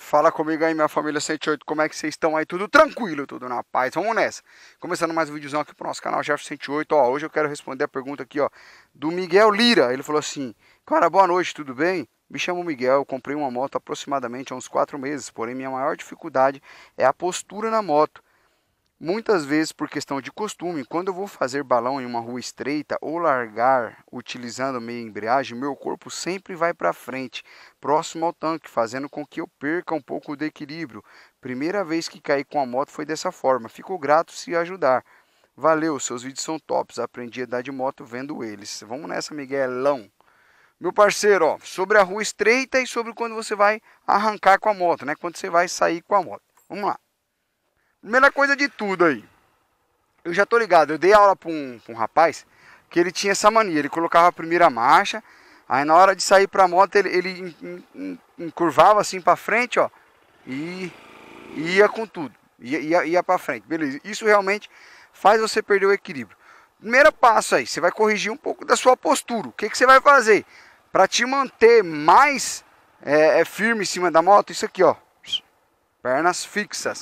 Fala comigo aí, minha família 108, como é que vocês estão aí? Tudo tranquilo, tudo na paz? Vamos nessa. Começando mais um videozão aqui pro nosso canal Jeff 108. Ó, hoje eu quero responder a pergunta aqui, ó, do Miguel Lira. Ele falou assim: cara, boa noite, tudo bem? Me chamo Miguel, comprei uma moto aproximadamente há uns 4 meses, porém minha maior dificuldade é a postura na moto. Muitas vezes, por questão de costume, quando eu vou fazer balão em uma rua estreita ou largar utilizando meia embreagem, meu corpo sempre vai para frente, próximo ao tanque, fazendo com que eu perca um pouco do equilíbrio. Primeira vez que caí com a moto foi dessa forma. Fico grato se ajudar. Valeu, seus vídeos são tops. Aprendi a andar de moto vendo eles. Vamos nessa, Miguelão. Meu parceiro, ó, sobre a rua estreita e sobre quando você vai arrancar com a moto, né? Quando você vai sair com a moto. Vamos lá. Primeira coisa de tudo aí, eu já tô ligado, eu dei aula para um rapaz que ele tinha essa mania, ele colocava a primeira marcha, aí na hora de sair para a moto ele encurvava assim para frente, ó, e ia com tudo, ia para frente, beleza, isso realmente faz você perder o equilíbrio. Primeiro passo aí, você vai corrigir um pouco da sua postura, o que você vai fazer? Para te manter mais firme em cima da moto, isso aqui, ó, pernas fixas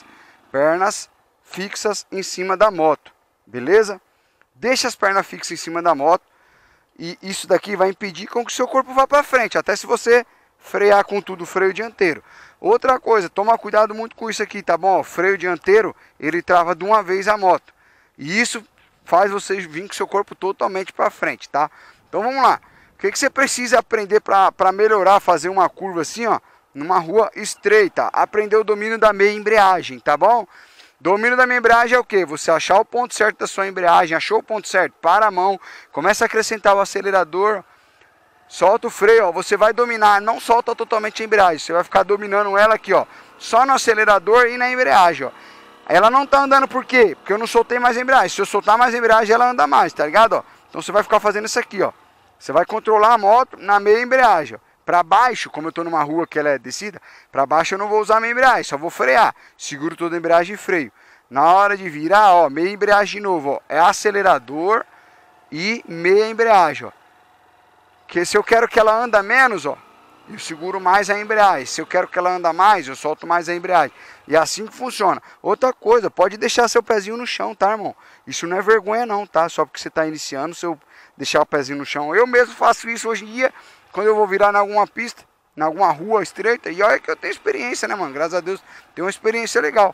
em cima da moto, beleza? Deixa as pernas fixas em cima da moto e isso daqui vai impedir com que o seu corpo vá para frente, até se você frear com tudo o freio dianteiro. Outra coisa, toma cuidado muito com isso aqui, tá bom? O freio dianteiro, ele trava de uma vez a moto e isso faz você vir com o seu corpo totalmente para frente, tá? Então vamos lá, o que você precisa aprender para melhorar, fazer uma curva assim, ó, numa rua estreita? Aprender o domínio da meia embreagem, tá bom? Domínio da meia embreagem é o que? Você achar o ponto certo da sua embreagem, achou o ponto certo, para a mão, começa a acrescentar o acelerador, solta o freio, ó, você vai dominar, não solta totalmente a embreagem, você vai ficar dominando ela aqui, ó, só no acelerador e na embreagem, ó. Ela não tá andando por quê? Porque eu não soltei mais a embreagem, se eu soltar mais a embreagem ela anda mais, tá ligado? Ó? Então você vai ficar fazendo isso aqui, ó. Você vai controlar a moto na meia embreagem, ó. Para baixo, como eu estou numa rua que ela é descida, para baixo eu não vou usar meia embreagem, só vou frear. Seguro toda a embreagem e freio. Na hora de virar, ó, meia embreagem de novo, ó, é acelerador e meia embreagem, ó. Porque se eu quero que ela anda menos, ó, eu seguro mais a embreagem. Se eu quero que ela anda mais, eu solto mais a embreagem. E é assim que funciona. Outra coisa, pode deixar seu pezinho no chão, tá, irmão? Isso não é vergonha não, tá? Só porque você está iniciando, se eu deixar o pezinho no chão. Eu mesmo faço isso hoje em dia. Quando eu vou virar em alguma pista, em alguma rua estreita, e olha que eu tenho experiência, né, mano? Graças a Deus, tenho uma experiência legal.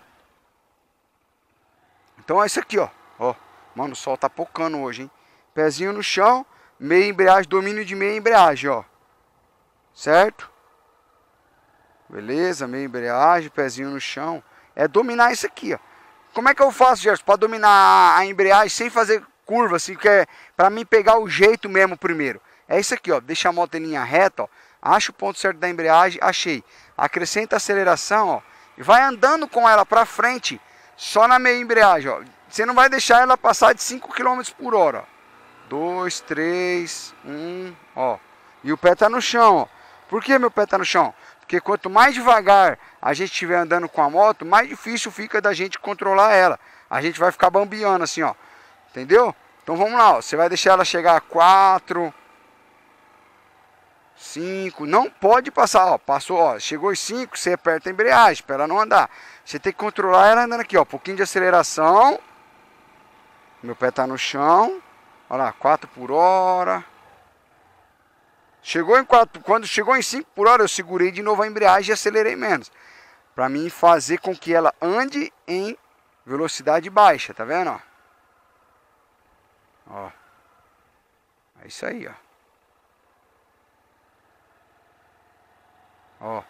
Então é isso aqui, ó. Ó, mano, o sol tá pocando hoje, hein? Pezinho no chão, meia embreagem, domínio de meia embreagem, ó. Certo? Beleza, meia embreagem, pezinho no chão. É dominar isso aqui, ó. Como é que eu faço, Gerson, para dominar a embreagem sem fazer curva, assim, que é para mim pegar o jeito mesmo primeiro? É isso aqui, ó, deixa a moto em linha reta, ó, acha o ponto certo da embreagem, achei. Acrescenta a aceleração, ó, e vai andando com ela para frente, só na meia embreagem, ó. Você não vai deixar ela passar de 5 km por hora, ó. 2, 3, 1, ó. E o pé tá no chão, ó. Por que meu pé tá no chão? Porque quanto mais devagar a gente estiver andando com a moto, mais difícil fica da gente controlar ela. A gente vai ficar bambeando assim, ó. Entendeu? Então vamos lá, ó. Você vai deixar ela chegar a 4... 5, não pode passar, ó, passou, ó, chegou em 5, você aperta a embreagem para ela não andar. Você tem que controlar ela andando aqui, ó, pouquinho de aceleração. Meu pé tá no chão. Olha lá, 4 por hora. Chegou em 4, quando chegou em 5 por hora, eu segurei de novo a embreagem e acelerei menos. Para mim fazer com que ela ande em velocidade baixa, tá vendo, ó? Ó. É isso aí, ó. Ó.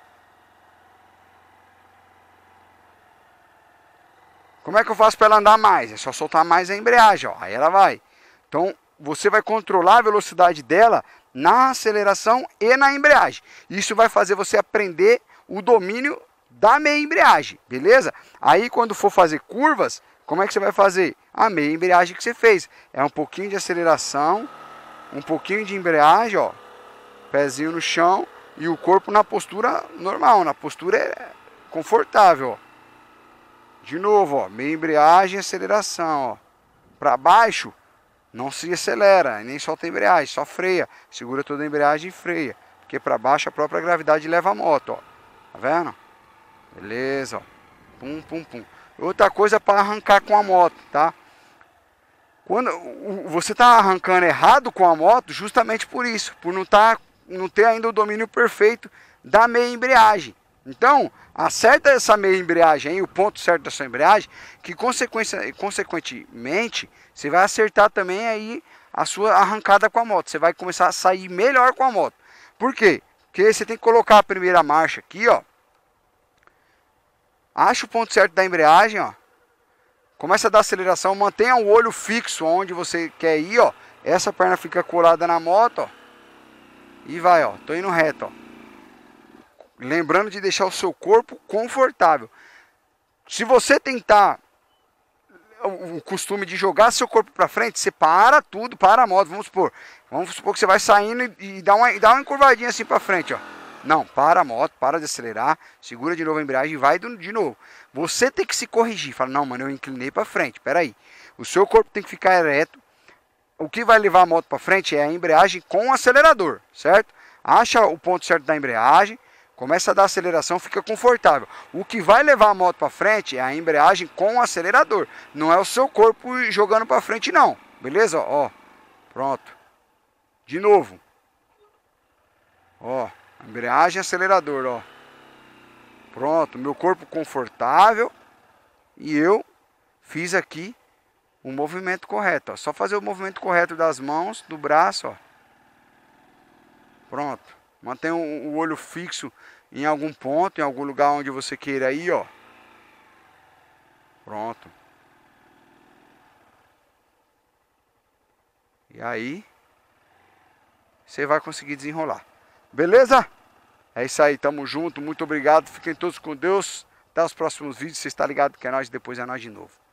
Como é que eu faço para ela andar mais? É só soltar mais a embreagem, ó. Aí ela vai. Então, você vai controlar a velocidade dela na aceleração e na embreagem. Isso vai fazer você aprender o domínio da meia embreagem, beleza? Aí, quando for fazer curvas, como é que você vai fazer? A meia embreagem que você fez. É um pouquinho de aceleração, um pouquinho de embreagem, ó. Pezinho no chão. E o corpo na postura normal, na postura confortável, ó. De novo, ó, meia embreagem e aceleração, ó. Para baixo, não se acelera, nem solta a embreagem, só freia. Segura toda a embreagem e freia. Porque para baixo a própria gravidade leva a moto, ó. Tá vendo? Beleza, ó. Pum, pum, pum. Outra coisa para arrancar com a moto, tá? Quando você tá arrancando errado com a moto, justamente por isso, por não ter ainda o domínio perfeito da meia embreagem. Então, acerta essa meia embreagem aí, o ponto certo da sua embreagem, que consequentemente você vai acertar também aí a sua arrancada com a moto. Você vai começar a sair melhor com a moto. Por quê? Porque você tem que colocar a primeira marcha aqui, ó. Acha o ponto certo da embreagem, ó. Começa a dar aceleração, mantenha o olho fixo onde você quer ir, ó. Essa perna fica colada na moto, ó. E vai, ó. Tô indo reto, ó. Lembrando de deixar o seu corpo confortável. Se você tentar o costume de jogar seu corpo para frente, você para tudo, para a moto. Vamos supor que você vai saindo e dá uma encurvadinha assim para frente, ó. Não, para a moto, para de acelerar, segura de novo a embreagem e vai de novo. Você tem que se corrigir. Fala, não, mano, eu inclinei para frente. Pera aí. O seu corpo tem que ficar ereto. O que vai levar a moto para frente é a embreagem com o acelerador, certo? Acha o ponto certo da embreagem. Começa a dar aceleração, fica confortável. O que vai levar a moto para frente é a embreagem com o acelerador. Não é o seu corpo jogando para frente, não. Beleza? Ó, pronto. De novo. Ó, embreagem e acelerador, ó. Pronto, meu corpo confortável. E eu fiz aqui o movimento correto, ó. Só fazer o movimento correto das mãos, do braço, ó. Pronto. Mantenha o olho fixo em algum ponto, em algum lugar onde você queira ir, ó. Pronto. E aí, você vai conseguir desenrolar. Beleza? É isso aí, tamo junto, muito obrigado. Fiquem todos com Deus. Até os próximos vídeos. Você está ligado que é nós, depois é nós de novo.